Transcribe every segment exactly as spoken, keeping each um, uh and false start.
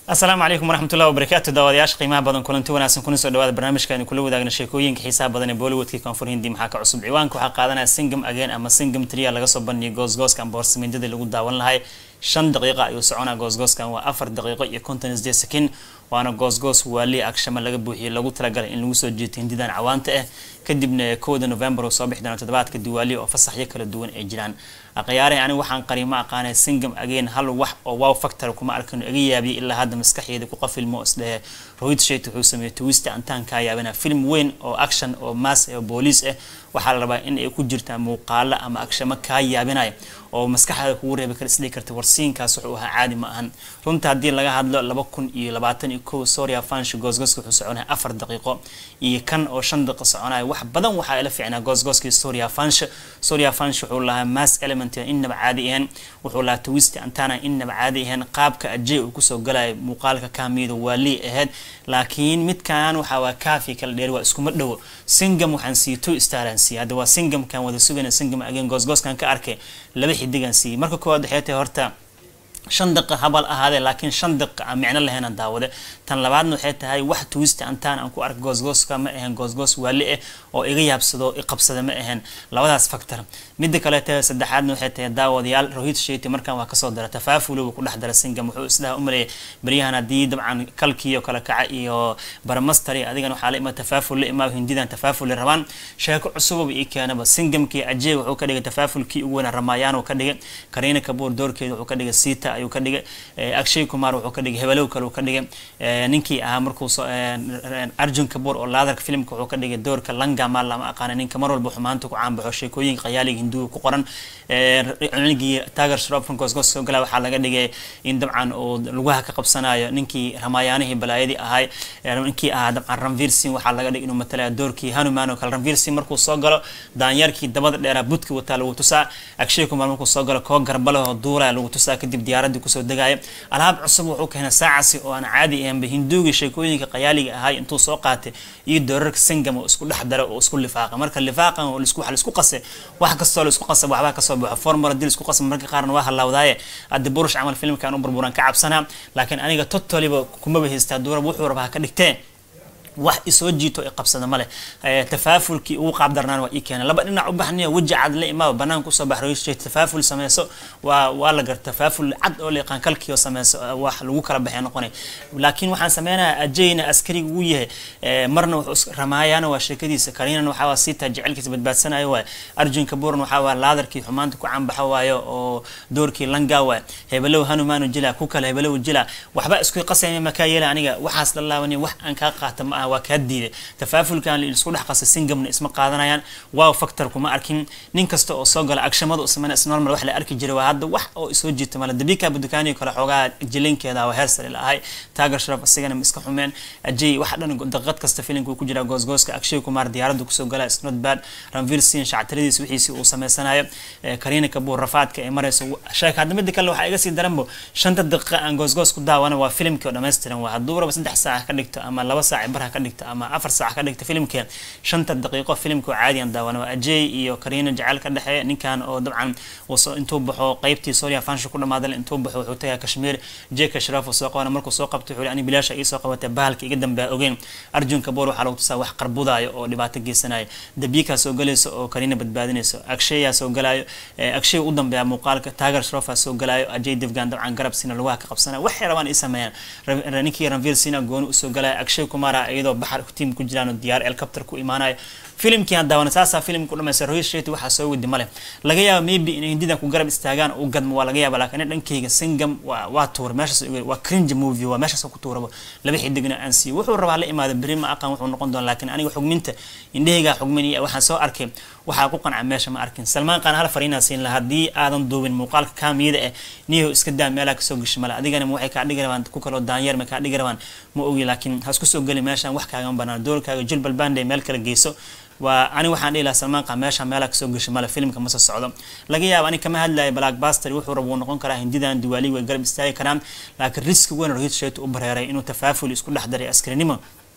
السلام عليكم ورحمة الله وبركاته. داودياش قيمة بدن كلنتي وناس نكون سو دواد برنامج كان كله وداغنا شيكوين حساب بدن بوليوود كي كونفور هندي maxaa cusub ciwaanku waxa qaadana singam again ama singam three laga soo bandhigay goos goos kan boorsamindada lagu daawan lahay shan daqiiqo ayuu soconaa goos goos kan waa afar daqiiqo iyo konton iyo siddeed sekin waana goos goos wali action laga buuxiyay lagu talagalay in lagu soo jeeto hindidan cawaanta ah kadibna kowda November oo soo bixdana toddobaadka Diwaali oo fasaxyo kala duwan ay jiraan aqyaare ani waxaan qariimo aqaanay singam again hal wax oo wow factor kuma arkan iga yaabiyo ilaa hadda maskaxeeda ku qafilmo isdee Rohit Shetty wuxuu sameeyay twist antaan ka yaabana film weyn oo action oo mass oo police ah waxa la rabaa in ay ku jirtaan muuqaal ama action ka yaabinay oo maskaxda ku reebay kar isla kartay warsiinkaas wuxuu ahaa caadi ma ahan runta hadii laga hadlo laba kun iyo labaatan iyo kow Soria Fansh goosgooska wuxuu soconaa afar daqiiqo iyo kan oo shan daqiiqo soconaa wax badan waxa ila fiicnaa goosgooska Soria Fansh Soria Fansh wuxuu lahaa mass element inaba caadi ahaan wuxuu lahaa twist antana inaba caadi ahaan qaabka ajay uu ku soo galay muuqaalka kaamiyada wali ahayd laakiin midkaan waxa waa kaafi kala dheer waa isku ma dhawo singam waxaan siito istaaran si hada waa singam kan wada sugana singam again goosgooskan ka arkay laba xidigan si marka koowaad xeetay horta shan daqiiqo habal ahaade laakiin shan daqiiqo aan macna lahayn aan daawade tan labaadna waxay tahay wax twist antaan aan ku ark goosgooska ma ahan goosgoos wali ah oo iga yaabsado i qabsada ma ahan labadaas factor mid kale taa saddexaadna waxay tahay daawadayaal Rohit Shetty markaan waa ka soo dara tafaaful uu ku dhex dara singam wuxuu islaha u maleeyay bariyahan hadii dabcan kalkiyo kala kaca iyo barmastari adigana waxa la ima tafaaful la ima hindidan tafaaful rabaan sheeko cusub iyo keenaba singamkii ajay wuxuu ka dhigay tafaafulkii ugu weyn Ramayaan oo ka dhigay Kareena Kapoor doorkeeda wuxuu ka dhigay Sita ayuu ka dhigay Akshay Kumar wuxuu ka dhigay Hebalow kale uu ka dhigay ninkii ah markuu Arjun Kapoor oo laadarka filimka wuxuu ka dhigay doorka Langa ma lama aqaan ninka mar walba xumaanta ku caan baxo sheekooyin qayaaliga hindu ku qoran cunugii Tiger Shroff goos goos soo galay waxa laga dhigay in dabcan oo lugaha ka qabsanayo ninkii Ramayaanihi balaayadi ahay ninkii ah dabcan Ranveer Singh waxa laga dhigay inuu matala doorkii Hanuman oo kale Ranveer Singh markuu soo galo daanyarkii dabada dheera budka wata lagu tusaa Akshay Kumar markuu soo galo koo garbalo duura lagu tusaa kadib diyaaradda ku soo dagay alaab cusub wuxuu keenay saacasi oo aan caadi ahayn hinduuga sheekooyinka qayaaliga ahay intuu soo qaatay iyo doorarka singam oo isku dhex daro oo isku lifaaqa marka lifaaqan oo isku xal isku qasay wax kasto la isku qasay waxba ka soo baxo formula dil isku qasay marka qaarna waa halawdaaye ad burush amal filmkan u burburan ka cabsana laakiin aniga totally kuma bahista doora wuxuu rabaa ka dhigtay wax isoo jiito ay qabsada male tafaafulkii uu qaab darnaan waa ikeen laba dhinac u baxnay waji cad la imaa banaan ku soo baxray shay tafaaful sameeyso waa waa la gar tafaaful cad oo leeqan kalkiyo sameeyso wax lagu kala baxay noqonay laakiin waxaan sameeynaa ajayna askari uu yahay marna wuxuu Ramayaan waa sheekadiisa Kareena waxa waa Sita jecelkiisa badbaadsanayo waa Arjun Kapoor waxa waa laadarkii xumaanta ku caan baxay waayo oo doorkii Langa waa Hebalow Hanuman jila ku kala Hebalow jila waxba isku qasay ma ka yeela aniga waxaas la laawani wax aan ka qaata waa ka diiday tafaafulkan la isku dhex qasay singamna isma qaadanayaan wow factor kuma arkin nin kasta oo soo gala agshamada oo sameeyay normal wax la arki jiray waa hadda wax oo isoo jiito mala dabika budukaaniyo kala xogaa jilinkeeda waa heersar ilaahay Tiger Shroff asigana iska xumeen ajay wax dhan daqiiqad kasta filimku ku jira goosgooska Akshay Kumar diyaaradda ku soo gala is not bad Ranveer Singh shactiradiis wixiisi uu sameysanayo Kareena Kapoor rafaadka ee marayso sheek hadda mid kale waxa iga sii daranbo shanta daqiiqo aan goosgoos ku daawana waa filimkii oo dhameystiran waa haduu raba saddex saac ka dhigto ama laba saac bar ka dhigto ama afar saac ka dhigto filimka shanta daqiiqo filimku caadi aan daawana ajay iyo Kareena jacayl ka dhaxay ninkan oo dabcan oo soo intuu baxo qaybtii Soria Fansh ku dhamaadal intuu baxo wuxuu tagay Kashmir Jake Shroff soo qawana markuu soo qabtay wuxuu ani bilaash ay soo qabatay bahalka iga dambe ogeyn Arjun Kapoor waxa lagu tusaa wax qarbudaayo oo dhibaato geysanay dabika soo galayso oo Kareena badbaadinayso Akshay soo galayo Akshay u dambeeya muuqaalka Tiger Shroff soo galayo ajay Devgan dabcan garab sina lugaha ka qabsana wax rabaan ay sameeyaan ninkii Ranveer Singh goon u soo galayo Akshay Kumar iyadoo baxar team ku jiraan diyaar helicopter ku imaanay filimkii aan daawana saasa filimku dhameysay Rohit Shetty waxa soo wadi male laga yaabo maybe in hindidan ku garab istaagaan oo gadmo waa laga yaabo laakiin dhankeyga singam waa waa tour meesha waa cringe movie waa meesha ku tuurabo laba xidigna aan si wuxuu rabaa la imaado berima aqaan wuxuu noqon doon laakiin aniga xugminta indhahayga xugmaniya waxa soo arkay waxa ku qanca meesha ma arkin Salman Khan hal fariina siin la hadii aadan duubin muuqaalka kaamiyada ah niyo iska daa meelaha ka soo gashay mala adigana waxay ka dhigaraan ku kala daanyar ma ka dhigaraan ma ogi laakiin has ku soo gali meesha wax kaaga banaan doorkaaga jilbal bande meel kala geyso waa ani waxaan dhiilaa Salman Khan meesha meelaha ka soo gashay mala filimka ma soo socdo laga yaabo ani kama hadlay blockbuster wuxuu rabo noqon karaa hindidan Diwaali way garab istaagi karaan laakiin risk weyn Rohit Shetty u bareeray inuu tafaaful isku dhex daray askarinimo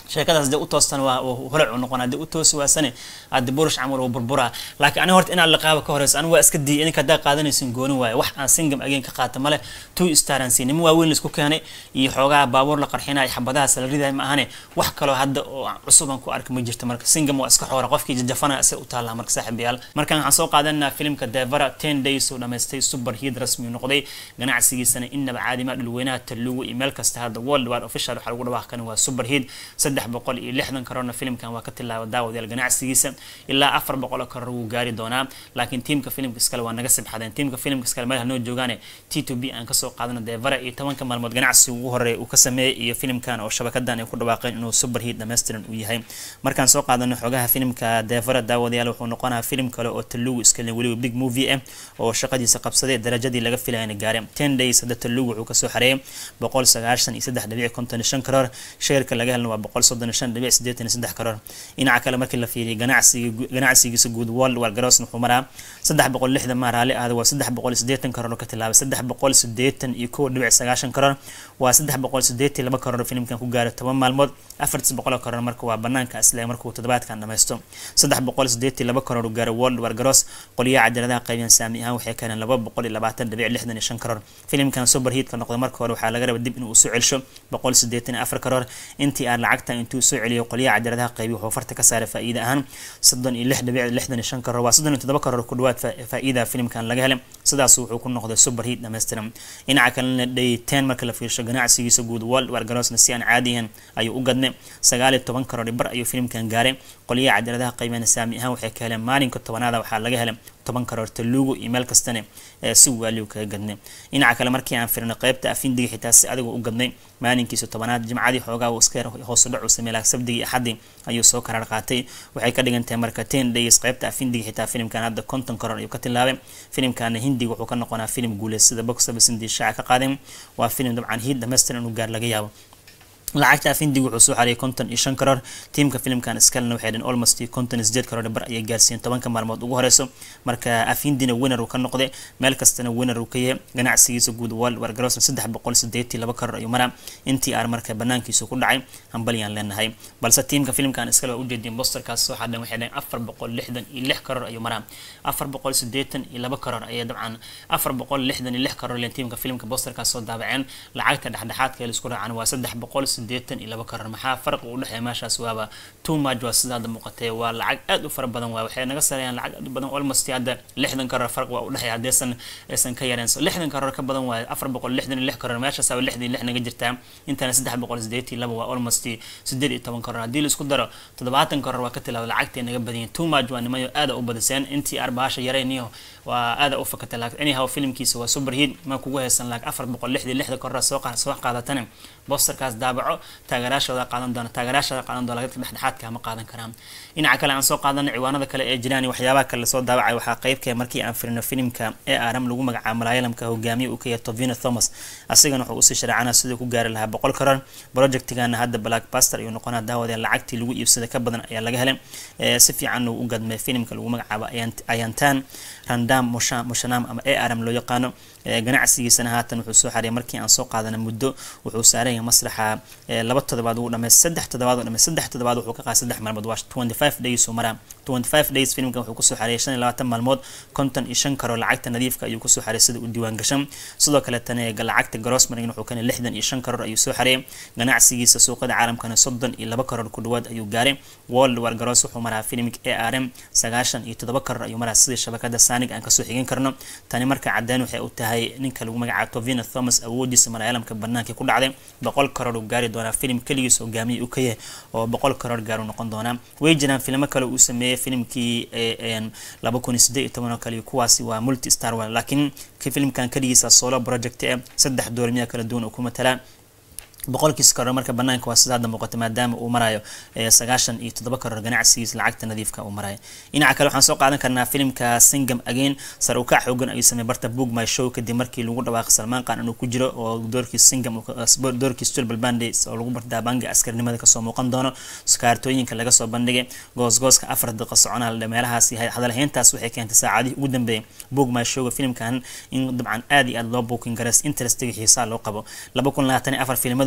sheekadaas dee u toostan waa holac u noqon hadii u toosi waa sane hadii burush camal oo burbura laakiin aniga horta inaan la qaabo ka horeyso aniga waa iska diiday in ka daa qaadanaysin gooni waaye wax aan singam again ka qaata male two star aan siinimo waa weyn isku keenay iyo xoogaa baabuur la qarxinay xabadaha salariday ma ahane wax kale hadda oo cusub aan ku arko ma jirto marka singam waa iska xoora qofkii jajafana asay u taala marka saaxiibayaal markaan waxaan soo qaadanaa filimka Devara ten days oo dhameystay super hit rasmi noqday ganacsigiisana inaba caadi ma dhul weynaha talugu email kasta hadda worldwide official waxa lagu dhawaaqan waa super hit saddex boqol iyo lixdan karoorna filimkan waa ka tilaabo daawadayaal ganacsigiisa ilaa afar boqol karoor uu gaari doonaa laakiin teamka filimka iskale waa naga sibxadeen teamka filimka iskale meel hanoo joogaane T two B aan ka soo qaadana Devara iyo tobanka maalmood ganacsi ugu horeeyay uu ka sameeyay iyo filimkan oo shabakadan ay ku dhawaaqeen inuu super hit dhameystiran uu yahay markaan soo qaadano xogaha filimka Devara daawadayaal wuxuu noqonaa filim kale oo talugu iskale waliba big movie ah oo shaqadiisa qabsaday darajadii laga filayay gaareen ten days hadda talugu wuxuu ka soo xareeyay boqol sagaashan iyo saddex dhibic konton iyo shan karoor sheerka laga helna waa boqol soddon iyo shan dhibic siddeetan iyo saddex karoor dhinaca kale markii la fiiriyo ganacsiga ganacsigiisa guud world war garoos wuxuu maraa saddex boqol iyo lixdan maaraale aad waa saddex boqol iyo siddeetan karoor ka tilaabay saddex boqol iyo siddeetan iyo kow dhibic sagaashan karoor waa saddex boqol iyo siddeetan iyo laba karoor filimkan ku gaaray toban maalmood afar boqol karoor marka waa banaanka isla markuu toddobaadkan dhameysto saddex boqol iyo siddeetan iyo laba karoor u gaaray world war garoos qoliyaha cajaladaha qaybin saami ahaan waxay keeneen laba boqol iyo labaatan dhibic lixdan iyo shan karoor filimkan super hit ka noqday marka hore waxa laga rabay dib inuu soo celsho boqol iyo siddeetan iyo afar karoor intii aan lacagta intuu soo celiyo qoliyaha cajaladaha qaybi wuxuu farta ka saaray faa'iido ahaan soddon iyo lix dhibic lixdan iyo shan karoor waa soddon iyo toddoba karoor ku dhawaad faa'iida filimkan laga helay sidaas wuxuu ku noqday super hit dhameystiran dhinaca kalena day ten marka la fiirsho ganacsigiisa guud world war garoosna si aan caadi ahayn ayuu u gadnay sagaal iyo toban karoor bar ayuu filimkan gaaray qoliyaha cajaladaha qaybina saami ahaan waxay ka heleen maalinka tobanaada waxaa laga helay toban karoor talugu email kastana si waaliyo kaga gadnay dhinaca kale markii aan firno qaybta afindiga xitaa si adigu u gadnay maalinkiisa tobanaad jimcadii xoogaa uu iska hoos u dhac u sameeyay sabdigi axadii ayuu soo karar qaatay waxay ka dhigantahay marka ten days qaybta afindiga xitaa filimkan hadda konton karoor ayuu ka tilaabay filimkan hindiga wuxuu ka noqonaa filim guuleysada box office indii shaaca ka qaaday waa filim dabcan hid dhameystiran uu gaar laga yaabo lacagta afindiga wuxuu soo xareeyay konton iyo shan karoor teamka filimkan iskalena waxay dhan almost konton iyo siddeed karoor bar ayay gaarsiiyeen tobanka maalmood ugu horeyso marka afindina winner uu ka noqday meel kastana winner uu ka yahay ganacsigiisa guud world war garoosna saddex boqol siddeetan iyo laba karoor ayuu maraa intii aan marka banaankiisa ku dhacay hambaliyaan leenahay balse teamka filimkan iskale waa u jeediyeen posterkaas soo xadhan waxay dhan afar boqol lixdan iyo lix karoor ayuu maraa afar boqol siddeetan iyo laba karoor ayay dabcan afar boqol lixdan iyo lix karoor leen teamka filimka posterkaas soo daabaceen lacagta dhexdhexaadka ee isku raacaan waa saddex boqol siddeetan iyo laba karoor maxaa farq u dhaxay meeshaas waaba too much waa sidaada muuqatay waa lacag aad u fara badan waa waxay naga sareeyaan lacag aad u badan almost hadda lixdan karoor farq waa u dhaxay hadeesan aysan ka yareen so lixdan karoor ka badan waa afar boqol lixdan iyo lix karoor meeshaas waa lixdan iyo lix naga jirtaa intana saddex boqol siddeetan iyo laba waa almost siddeed iyo toban karoor hadii la isku daro toddobaatan karoor waa ka tilaabo lacagtay naga badan too much waa nimayo aad u badiseen intii arbaasha yareyniyo waa aad u fakatay laakiin anyhow filimkiisa waa super hit ma kugu heesan laakiin afar boqol lixdan iyo lix karoor soo qaad soo qaadatana posterkaas daabaco taageeraashooda qaadan doona taageeraashooda qaadan doona laga dhexdhexaadka ma qaadan karaan dhinaca kale aan soo qaadanay ciwaanada kale ee jiraan waxyaabaha kale soo daabacay waxaa qaybkee markii aan firino filimka ee aaram lagu magacaabo Malayalamka hogaamiye uu ka yahay Tovino Thomas asigana wuxuu u sii sharaacana sidoo ku gaari lahaa boqol karoor projectigan hadda Blackbuster iyo noqonaa daawada lacagtii lagu iibsaday ka badan ayaa laga helay si fiican uu u gadmay filimka lagu magacaabo Ayantan Randam Mushanam ama ee aaram loo yaqaano ganacsigiisana haatan wuxuu soo xareeyay markii aan soo qaadanay muddo wuxuu saaray masraxa laba toddobaad uu dhamay saddex toddobaad uu dhamay saddex toddobaad wuxuu ka qaaday saddex maalmood waa twenty-five days oo maraa twenty-five days filimkan wuxuu ku soo xareeyay shan iyo labaatan maalmood konton iyo shan karoor lacagta nadiifka ayuu ku soo xareeyay sida uu diiwaan gashan sidoo kale tan ee lacagta gross margin wuxuu kana lixdan iyo shan karoor ayuu soo xareeyay ganacsigiisa suuqada caalamkana soddon iyo laba karoor ku dhawaad ayuu gaaray world war gross wuxuu maraa filimka A R M sagaashan iyo toddoba karoor ayuu maraa sida shabakada Sanig aan ka soo xigin karno tani marka cadaan waxay u tahay ninka lagu magacaabo Tovino Thomas awoodiisa Malayalamka banaanka ku dhacday boqol karoor uu gaari doona filim kaligiis hogaamiye uu ka yahay oo boqol karoor gaar u noqon doona way jiraan filmo kale uu sameeyay filimkii ee laba kun iyo siddeed iyo toban oo kale kuwaasi waa multi star waa laakiin filimkan kaligiisa solo project ee saddex doormiya kala duwan oo ku matala boqolkiis karoor marka banaanka waa sidaada muuqata maadaama uu marayo sagaashan iyo toddoba karoor ganacsigiisa lacagta nadiifka uu marayo dhinaca kale waxaan soo qaadan karnaa filimka Singam Again sar uu ka xoogan ayuu sameeyay barta Book My Show kadib markii lagu dhawaaqay Salman Khan inuu ku jiro oo doorkiisa Singam uu doorkiisa Tulbal Bandes oo lagu barta banga askarnimada ka soo muuqan doono skaartooyinka laga soo bandhigay goosgooska afar daqiiqo soconaa meelahaas yahay hadal heentaas waxay keentay saacadii ugu dambeeyay Book My Show filimkan in dabcan aad iyo aad loo booking garas interestiga xiisaa loo qabo laba kun iyo labaatan iyo afar filimada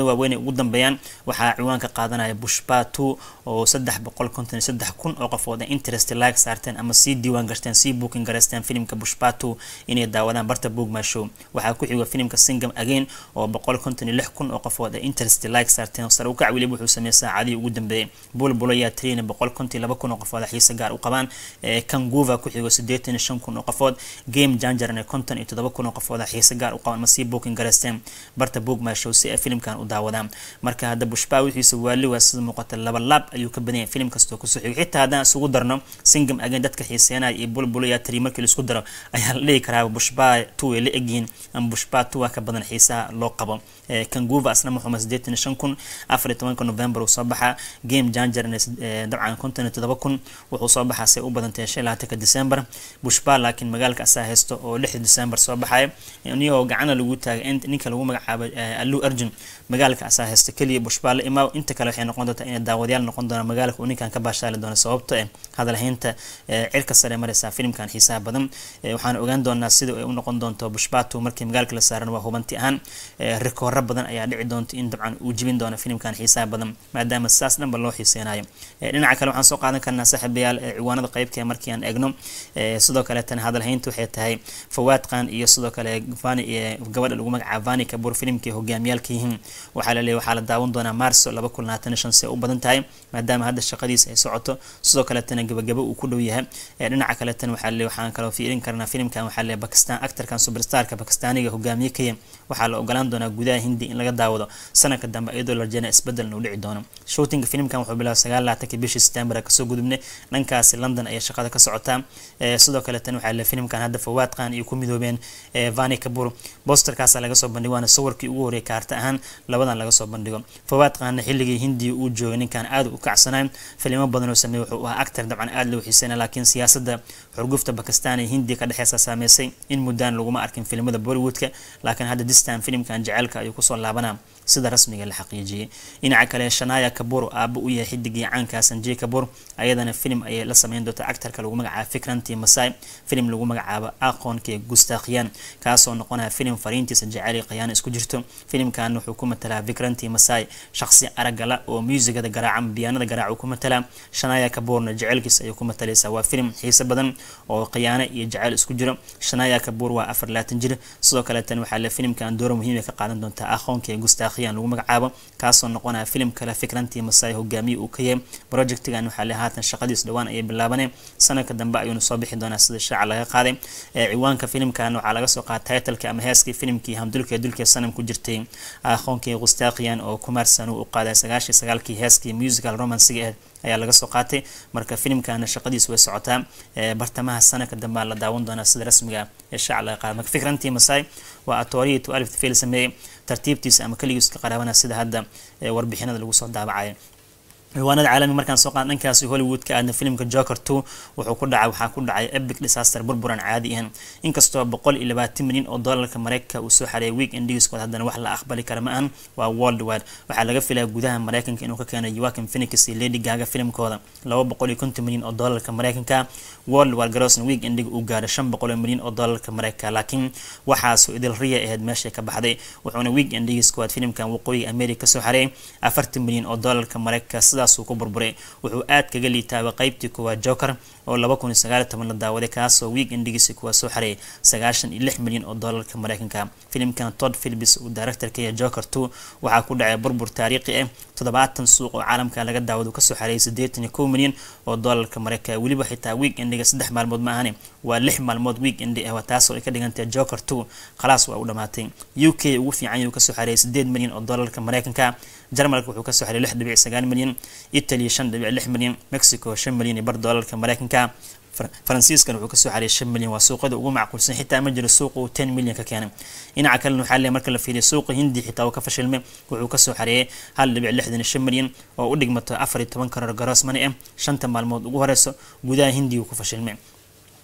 waaweyn ugu dambeeyaan waxaa ciwaanka qaadanaya Pushpa two oo saddex boqol konton iyo saddex kun oo qofood interest like saarteen ama si diiwaan gashteen si booking gareysteen filimka Pushpa two inay daawadaan barta Bookma Show. waxaa ku xiga filimka Singam Again oo boqol konton iyo lix kun oo qofood interest like saarteen sare u kac waliba wuxuu sameeyay saacadii ugu dambeeyay. Bulbul ayaa tirina boqol konton iyo laba kun oo qofood xiisa gaar u qabaan. Kanguva ku xiga siddeetan iyo shan kun oo qofood. Game Changer konton iyo toddoba kun oo qofood xiisa gaar u qabaan ma si booking gareysteen barta Bookma Show si ay filimkan u daawadaan. marka hadda Pushpa wixiisa waali waa sida muuqata laba lab ayuu ka badan yahay filim kasto ku soo xigay. xitaa hadaan isugu darno Singam Again dadka xiiseynaya iyo Bulbul ayaa tiri markii la isku daro ayaa la dhigi karaa Pushpa two ay la egyihiin ama Pushpa two ka badan xiisaha loo qabo. Kanguva asna Muhammad siddeetan iyo shan kun afar iyo tobanka November uu soo baxaa. Game Changer dabcan konton iyo toddoba kun wuxuu soo baxaa si u badan tahay shan iyo labaatanka December. Pushpa laakiin magaalka asaa haysto oo lixda December soo baxay inuu gacana lagu taagay ninka lagu magacaabo Allu Arjun magaalka asaa haysto kaliya Pushpa la imaa inta kale waxay noqon doontaa in daawadayaal noqon doona magaalka uu ninkan ka baashaali doona sababtoo ah hadal haynta cirka sare maraysa filimkan xiisaha badan. waxaan ogaan doonaa sida ay u noqon doonto Pushpa two markii magaalka la saaran waa hubanti ahaan rikoor badan ayaa dhici doonta in dabcan uu jibin doono filimkan xiisaha badan maadaama saas dhanba loo xiiseenayo. dhinaca kale waxaan soo qaadan karnaa saaxiibayaal ciwaanada qaybka markii aan eegno sidoo kale tan hadal haynta waxay tahay Fawad Khan iyo sidoo kale Vani gabadha lagu magacaabo Vani Kapoor filimkii hogaamiyalka yihiin waxaa la leeyahay waxaa la daawan doonaa Marso laba kun labaatan iyo shan si u badan tahay maadaama hadda shaqadiisa ay socoto sidoo kale tan gabagaba uu ku dhow yahay. dhinaca kale tan waxaa la leeyahay waxaan kale fiirin karnaa filimkan waxaa la leeyahay Pakistan actorkan superstarka Pakistaniga hogaamiyay waxaa la ogolaan doonaa gudaha Hindi in laga daawado sanadka dambe iyadoo la rajaynayo isbedel uu dhici doono. shooting filimkan wuxuu bilaabay sagaal iyo labaatanka bishii September ka soo gudubnay dhankaas London ay shaqada ka socotaa. sidoo kale tan waxaa la filimkan hadda Fawad Khan iyo ku midoobeen Vani Kapoor posterkaas laga soo bandhigay waana sawirkii ugu horeeyay kaarta ahaan labadan laga soo bandhigo. Fawad Khan xilligii Hindi uu joogay ninkan aad u kacsanay filimo badan oo sameeyay wuxuu ahaa actor dabcan aad loo xiiseeyay laakiin siyaasadda xurgufta Pakistan iyo Hindi ka dhaxaysa saameysay in muddaan lagu ma arkin filimada Bollywoodka laakiin hadda this time filimkan jaceelka ayuu ku soo laabanaa sida rasmiga la xaqiijiyay. dhinaca kale Shanaya Kapoor aaba u yahay xidigii caanka Sanjay Kapoor ayadana film ay la sameeyeen doonta actorka lagu magacaabo Fikranti Masai film lagu magacaabo aqoonka Gustaakhiyan kaasoo noqonaya film fariintiisa jacayl qiyaan isku jirto. filimkan wuxuu ku matalaa Fikranti Masai shakhsi aragala oo muusigada garaacan biyaanada garaac ku matala. Shanaya Kapoorna jacaylkiisa ayuu ku matalaysa waa film xiiso badan oo qiyaano iyo jacayl isku jiro. Shanaya Kapoor waa afar iyo labaatan jir sidoo kale tan waxaa la filimkan door muhiim ah ka qaadan doonta aqoonka Gustaakhiyan lagu magacaabo kaasoo noqonaya film kale Fikranti Masai hogaamiye uu ka yahay. projectgan waxaa la haatan shaqadiis dhawaan ay bilaabaneen sanadka dambe ayuu soo bixi doonaa sida shaaca laga qaaday. ciwaanka filimkan waxaa laga soo qaatay title-ka ama heeskii filimkii Hamdulka dulka sanam ku jirtay aqoonka Gustaakhiyan oo Kumar Sanu u qaaday sagaashan iyo sagaal kii heeskii musical romance ayaa laga soo qaatay. marka filimkan shaqadiis way socotaa bartamaha sanadka dambe la daawan doonaa sida rasmiga ee shaaca laga qaaday. marka Fikranti Masai waa atoriyay to alif film sameeyay tartiibtiisa ama kaligiis ka qaraabana sida hadda warbixinada lagu soo daabacay. ciwaanada caalami markaan soo qaadan dhankaas Hollywood ka aadna filimka Joker two wuxuu ku dhacay waxaa ku dhacay epic disaster burburan caadi ah inkastoo boqol iyo labaatan milyan oo dollarka Mareykanka uu soo xareeyay weekendigiis haddana wax la aqbali kara ma ahan waa worldwide. waxaa laga filayaa gudaha Mareykanka inuu ka keenay Joaquin Phoenix iyo Lady Gaga filimkooda laba boqol iyo konton milyan oo dollarka Mareykanka. worldwide gross weekendig uu gaaray shan boqol milyan oo dollarka Mareykanka laakiin waxaas idil riya ahayd meesha ka baxday wuxuuna weekendigiis ku filimkan waqooyiga America soo xareeyay afartan milyan oo dollarka Mareykanka uu ku burburay. wuxuu aad kaga liitaabay qaybtii kuwa Joker oo laba kun iyo sagaal iyo toban la daawaday kaasoo weekendigiisa kuwa soo xareeyay sagaashan iyo lix milyan oo dollarka Mareykanka. filimkan Todd Phillips uu director-ka yahay Joker two waxaa ku dhacay burbur taariikhi ah toddobaatan suuq oo caalamka laga daawado ka soo xareeyay siddeetan iyo kow milyan oo dollarka Mareykanka. waliba xitaa weekendiga saddex maalmood ma ahane waa lix maalmood weekendi ah taasoo ay ka dhigantay Joker two khalaas waa u dhamaatay. U K ugu fiican uu ka soo xareeyay siddeed milyan oo dollarka Mareykanka. Jarmalka wuxuu ka soo xareeyay lix dhibic sagaal milyan. Italy shan dhibic lix milyan. Mexico shan milyan iyo bar dollarka Mareykanka. Faransiiska wuxuu ka soo xareeyay shan milyan waa suuqada ugu macquulsan xitaa ma jiro suuq uu ten milyan ka keenay. dhinaca kale waxaa la marka la fiiriyo suuqa Hindi xitaa uu ka fashilmay wuxuu ka soo xareeyay hal dhibic lixdan iyo shan milyan oo u dhigmato afar iyo toban karoor gross money ah shanta maalmood ugu horeyso gudaha Hindi uu ku fashilmay.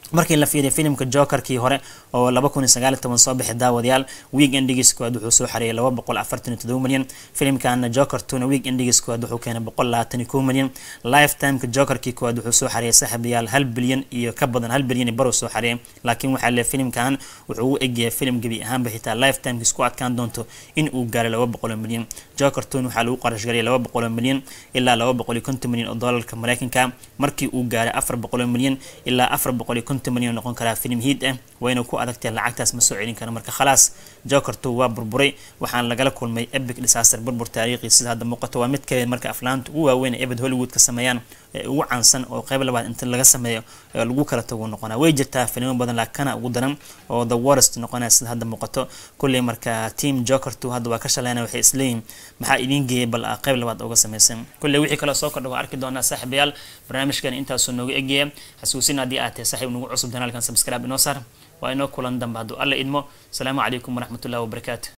markii la fiiriyo filimka Joker-kii hore oo laba kun iyo sagaal iyo toban soo bixi daawadayaal weekend-giisa koowaad wuxuu soo xareeyay laba boqol afartan iyo toddoba milyan filimkan Joker two weekend-giisa koowaad wuxuu keenay boqol labaatan iyo kow milyan lifetime-ka Joker-kii koowaad wuxuu soo xareeyay saaxiibayaal hal bilyan iyo ka badan hal bilyan bar soo xareeyay laakiin waxa la filimkan wuxuu u egyahay filim gabi ahaanba xitaa lifetime-kiisa ku adkaan doonto in uu gaaro laba boqol milyan Joker two waxa lagu qarash galiyay laba boqol milyan ilaa laba boqol iyo konton milyan oo doolarka Mareykanka markii uu gaaray afar boqol milyan ilaa afar boqol iyo konton milyan noqon kara filim hit ah wayna ku adagtay lacagtaas ma soo celin karo marka khalaas Joker two waa burburay waxaan lagala kulmay epic disaster burbur taariikhi sida hadda muuqato waa mid ka mid marka aflaanta ugu waaweyn ee ebed Hollywood ka sameeyaan ugu caansan oo qayb labaad inta laga sameeyo lagu kala tago noqonaa way jirtaa filimo badan laakiin ugu daran oo the worst noqonaa sida hadda muuqato kulli marka team Joker two hadda waa ka shaleynaa waxay isleeyihiin maxaa idin geeyay bal qayb labaad uga sameeysan kulli wixii kala soo kordhay waa arki doonaa saaxiibayaal barnaamijkan intaas oo nooga eegaya xasuusin hadii aad tahay saaxiib nagu cusub kanaalkan subscribe inoo saar waa inoo kulan dambe haduu alla idmo salaamu calaykum waraxmatullaahi wabarakaatuh